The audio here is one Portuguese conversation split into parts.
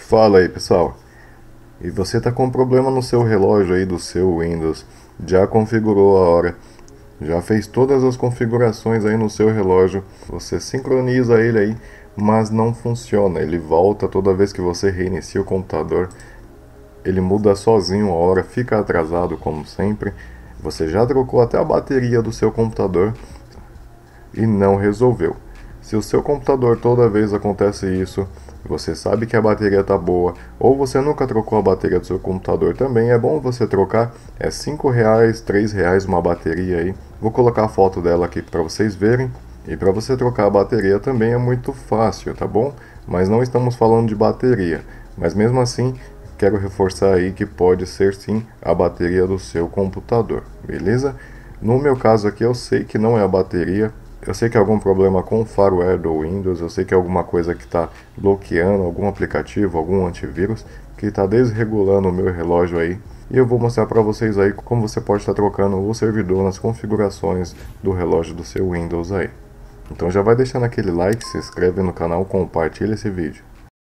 Fala aí, pessoal. E você está com problema no seu relógio aí do seu Windows? Já configurou a hora? Já fez todas as configurações aí no seu relógio? Você sincroniza ele aí, mas não funciona. Ele volta toda vez que você reinicia o computador. Ele muda sozinho a hora, fica atrasado como sempre. Você já trocou até a bateria do seu computador e não resolveu. Se o seu computador toda vez acontece isso, você sabe que a bateria está boa, ou você nunca trocou a bateria do seu computador também, é bom você trocar. É R$5, R$3 uma bateria aí. Vou colocar a foto dela aqui para vocês verem. E para você trocar a bateria também é muito fácil, tá bom? Mas não estamos falando de bateria. Mas mesmo assim, quero reforçar aí que pode ser sim a bateria do seu computador, beleza? No meu caso aqui eu sei que não é a bateria. Eu sei que é algum problema com o firmware do Windows, eu sei que é alguma coisa que está bloqueando, algum aplicativo, algum antivírus, que está desregulando o meu relógio aí. E eu vou mostrar para vocês aí como você pode estar trocando o servidor nas configurações do relógio do seu Windows aí. Então já vai deixando aquele like, se inscreve no canal, compartilha esse vídeo.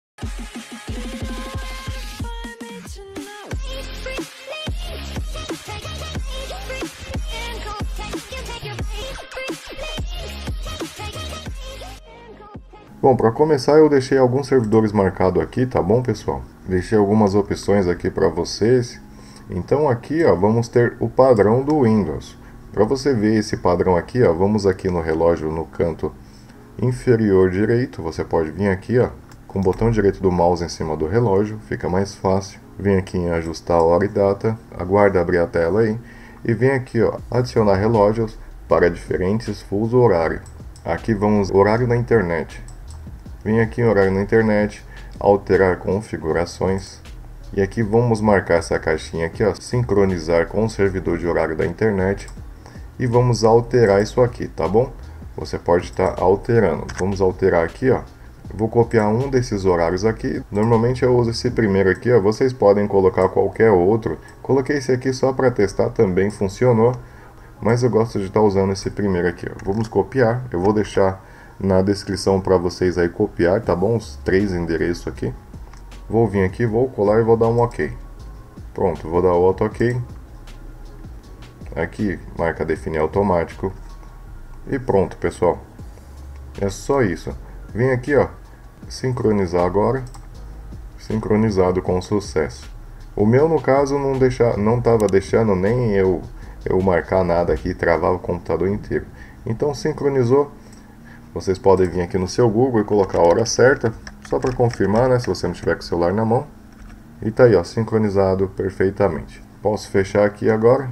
Bom, para começar eu deixei alguns servidores marcados aqui, tá bom, pessoal? Deixei algumas opções aqui para vocês. Então aqui, ó, vamos ter o padrão do Windows. Para você ver esse padrão aqui, ó, vamos aqui no relógio no canto inferior direito. Você pode vir aqui, ó, com o botão direito do mouse em cima do relógio, fica mais fácil. Vem aqui em ajustar hora e data, aguarda abrir a tela aí. E vem aqui, ó, adicionar relógios para diferentes fuso horário. Aqui vamos horário na internet. Vem aqui em horário na internet, alterar configurações. E aqui vamos marcar essa caixinha aqui, ó, sincronizar com o servidor de horário da internet. E vamos alterar isso aqui, tá bom? Você pode estar alterando. Vamos alterar aqui, ó. Vou copiar um desses horários aqui. Normalmente eu uso esse primeiro aqui, ó. Vocês podem colocar qualquer outro. Coloquei esse aqui só para testar, também funcionou. Mas eu gosto de estar usando esse primeiro aqui, ó. Vamos copiar. Eu vou deixar na descrição para vocês aí copiar, tá bom? Os 3 endereços aqui. Vou vir aqui, vou colar e vou dar um OK. Pronto, vou dar outro OK. Aqui, marca definir automático. E pronto, pessoal. É só isso. Vem aqui, ó, sincronizar agora. Sincronizado com sucesso. O meu, no caso, não estava deixando nem eu marcar nada aqui, travava o computador inteiro. Então, sincronizou. Vocês podem vir aqui no seu Google e colocar a hora certa, só para confirmar, né, se você não tiver com o celular na mão. E tá aí, ó, sincronizado perfeitamente. Posso fechar aqui agora.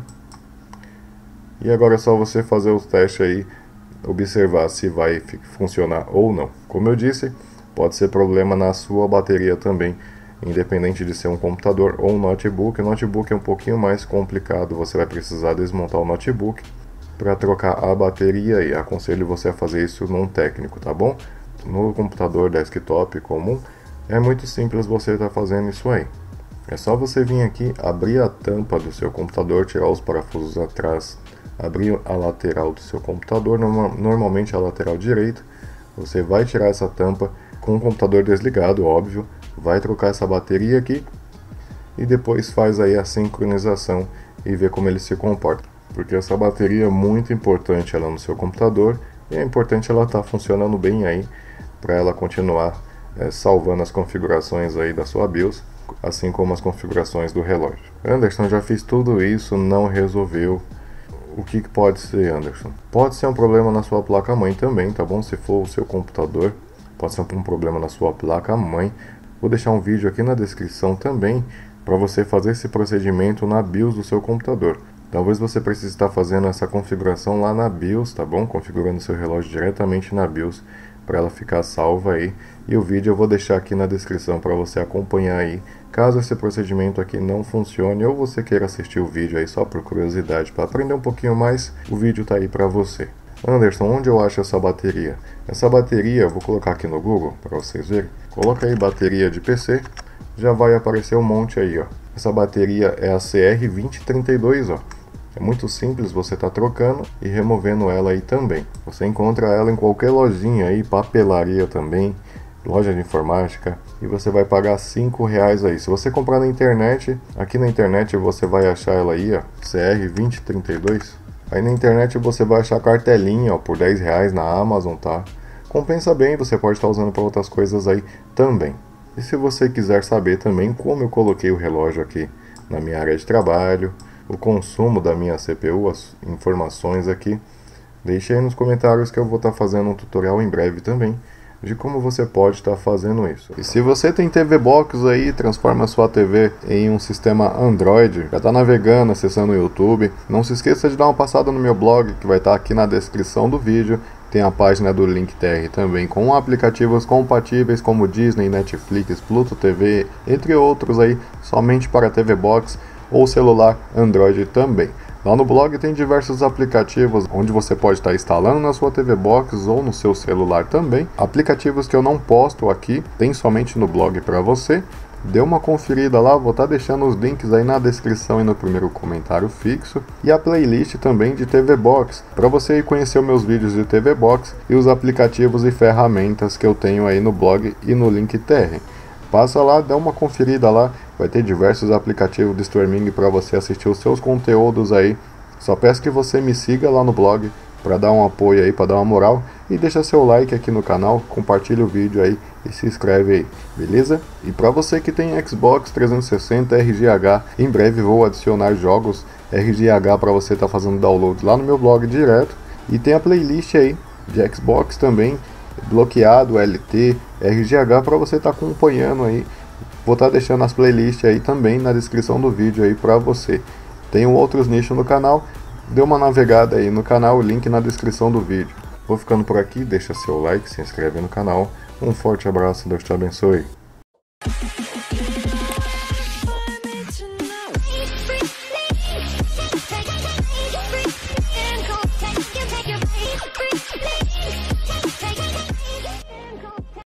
E agora é só você fazer o teste aí, observar se vai funcionar ou não. Como eu disse, pode ser problema na sua bateria também, independente de ser um computador ou um notebook. O notebook é um pouquinho mais complicado, você vai precisar desmontar o notebook para trocar a bateria e aconselho você a fazer isso num técnico, tá bom? No computador desktop comum é muito simples você estar fazendo isso aí. É só você vir aqui, abrir a tampa do seu computador, tirar os parafusos atrás, abrir a lateral do seu computador, normalmente a lateral direita. Você vai tirar essa tampa com o computador desligado, óbvio, vai trocar essa bateria aqui e depois faz aí a sincronização e vê como ele se comporta. Porque essa bateria é muito importante ela no seu computador e é importante ela estar funcionando bem aí para ela continuar salvando as configurações aí da sua BIOS, assim como as configurações do relógio. Anderson, já fiz tudo isso, não resolveu. O que pode ser, Anderson? Pode ser um problema na sua placa-mãe também, tá bom? Se for o seu computador, pode ser um problema na sua placa-mãe. Vou deixar um vídeo aqui na descrição também para você fazer esse procedimento na BIOS do seu computador. Talvez você precise estar fazendo essa configuração lá na BIOS, tá bom? Configurando seu relógio diretamente na BIOS para ela ficar salva aí. E o vídeo eu vou deixar aqui na descrição para você acompanhar aí. Caso esse procedimento aqui não funcione ou você queira assistir o vídeo aí só por curiosidade para aprender um pouquinho mais, o vídeo tá aí para você. Anderson, onde eu acho essa bateria? Essa bateria, eu vou colocar aqui no Google para vocês verem. Coloca aí bateria de PC, já vai aparecer um monte aí, ó. Essa bateria é a CR2032, ó. É muito simples, você está trocando e removendo ela aí também. Você encontra ela em qualquer lojinha aí, papelaria também, loja de informática, e você vai pagar R$5 aí. Se você comprar na internet, aqui na internet você vai achar ela aí, ó, CR2032. Aí na internet você vai achar cartelinha, ó, por R$10 na Amazon, tá? Compensa bem, você pode estar usando para outras coisas aí também. E se você quiser saber também como eu coloquei o relógio aqui na minha área de trabalho, o consumo da minha CPU, as informações aqui, deixe aí nos comentários que eu vou estar fazendo um tutorial em breve também de como você pode estar fazendo isso. E se você tem TV Box aí, transforma a sua TV em um sistema Android, já está navegando, acessando o YouTube, não se esqueça de dar uma passada no meu blog, que vai estar aqui na descrição do vídeo. Tem a página do Linktr também com aplicativos compatíveis como Disney, Netflix, Pluto TV, entre outros aí, somente para TV Box ou celular Android também. Lá no blog tem diversos aplicativos onde você pode estar instalando na sua TV Box ou no seu celular também. Aplicativos que eu não posto aqui, tem somente no blog para você. Dê uma conferida lá, vou estar deixando os links aí na descrição e no primeiro comentário fixo. E a playlist também de TV Box, para você ir conhecer os meus vídeos de TV Box e os aplicativos e ferramentas que eu tenho aí no blog e no Linktr. Passa lá, dá uma conferida lá, vai ter diversos aplicativos de streaming para você assistir os seus conteúdos aí. Só peço que você me siga lá no blog para dar um apoio aí, para dar uma moral, e deixa seu like aqui no canal, compartilha o vídeo aí e se inscreve aí, beleza? E para você que tem Xbox 360 RGH, em breve vou adicionar jogos RGH para você estar fazendo download lá no meu blog direto, e tem a playlist aí de Xbox também, bloqueado, LT, RGH, para você estar acompanhando aí. Vou estar deixando as playlists aí também na descrição do vídeo aí para você. Tem outros nichos no canal, dê uma navegada aí no canal, o link na descrição do vídeo. Vou ficando por aqui, deixa seu like, se inscreve no canal. Um forte abraço, Deus te abençoe.